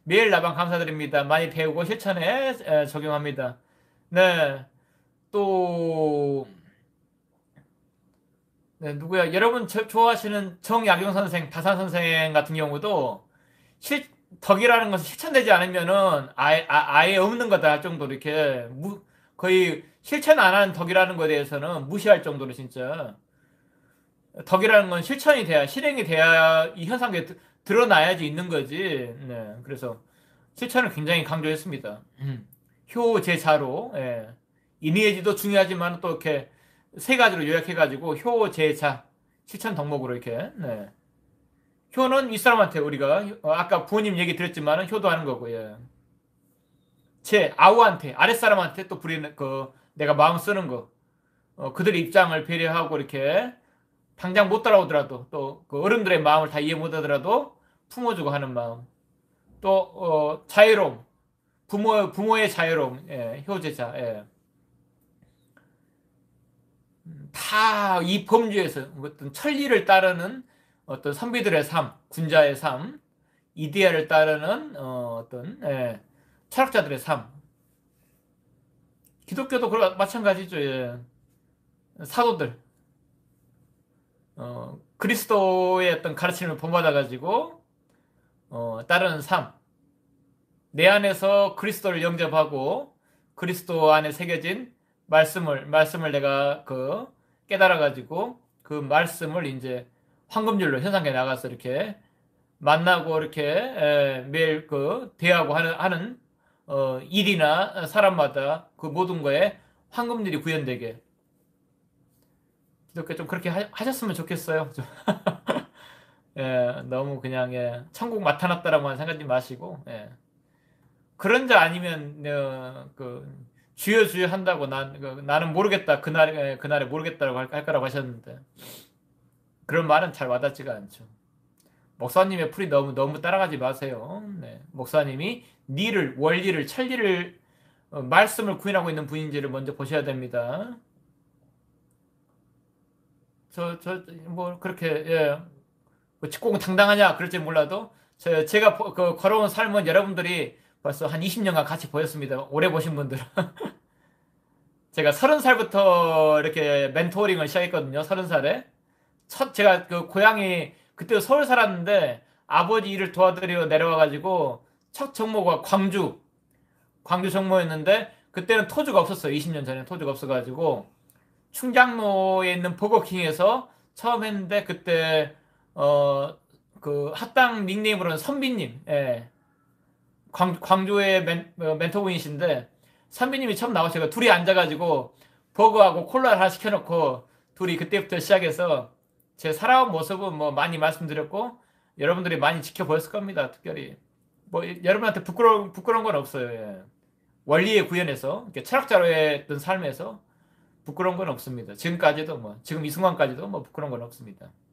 매일 나방 감사드립니다. 많이 배우고 실천에 적용합니다. 네. 또 네, 누구야? 여러분 좋아하시는 정약용 선생, 다산 선생 같은 경우도 실 덕이라는 것은 실천되지 않으면은 아예 없는 거다 할 정도로 이렇게 거의 실천 안 하는 덕이라는 것에 대해서는 무시할 정도로 진짜 덕이라는 건 실천이 돼야 실행이 돼야 이 현상에 드러나야지 있는 거지. 네, 그래서 실천을 굉장히 강조했습니다. 효제자로 예. 이니에지도 중요하지만 또 이렇게 세 가지로 요약해가지고 효제자 실천 덕목으로 이렇게 네. 효는 윗사람한테 우리가 아까 부모님 얘기 드렸지만은 효도하는 거고 예. 제 아우한테 아랫사람한테 또 부리는 그 내가 마음 쓰는 거 그들의 입장을 배려하고 이렇게 당장 못 따라오더라도 또 그 어른들의 마음을 다 이해 못 하더라도 품어주고 하는 마음 또 자유로움 부모의 자유로움 예, 효제자 예. 다 이 범주에서 어떤 천리를 따르는 어떤 선비들의 삶 군자의 삶 이데아를 따르는 어떤 예, 철학자들의 삶 기독교도 마찬가지죠 예. 사도들 그리스도의 어떤 가르침을 본받아 가지고 따르는 삶 내 안에서 그리스도를 영접하고 그리스도 안에 새겨진 말씀을 내가 깨달아 가지고 그 말씀을 이제 황금줄로 현상에 나가서 이렇게 만나고 이렇게 매일 대하고 하는 일이나 사람마다 그 모든 거에 황금률이 구현되게 기독교 좀 그렇게 하셨으면 좋겠어요. 예, 너무 그냥 예, 천국 나타났다라고만 생각하지 마시고 예. 그런 자 아니면 주여 주여 한다고 나는 모르겠다 그날에 모르겠다라고 할 거라고 하셨는데 그런 말은 잘 와닿지가 않죠. 목사님의 풀이 너무 따라가지 마세요. 네. 목사님이 니를 원리를 천리를 말씀을 구현하고 있는 분인지를 먼저 보셔야 됩니다. 뭐 그렇게 예, 뭐 직공은 당당하냐 그럴지 몰라도 제가 걸어온 삶은 여러분들이 벌써 한 20년간 같이 보였습니다. 오래 보신 분들은. 제가 30살부터 이렇게 멘토링을 시작했거든요. 30살에. 제가 그 고향이 그때 서울 살았는데 아버지 일을 도와드리러 내려와가지고 첫 정모가 광주 정모였는데 그때는 토주가 없었어요. 20년 전에 토주가 없어가지고 충장로에 있는 버거킹에서 처음 했는데 그때 그 합당 닉네임으로는 선비님 예. 광주의 멘토분이신데 선비님이 처음 나오셔서 둘이 앉아가지고 버거하고 콜라를 하나 시켜놓고 둘이 그때부터 시작해서 제 살아온 모습은 뭐 많이 말씀드렸고 여러분들이 많이 지켜보셨을 겁니다. 특별히 뭐 여러분한테 부끄러운 건 없어요. 예. 원리의 구현에서 철학자로의 어떤 삶에서 부끄러운 건 없습니다. 지금까지도 뭐 지금 이 순간까지도 뭐 부끄러운 건 없습니다.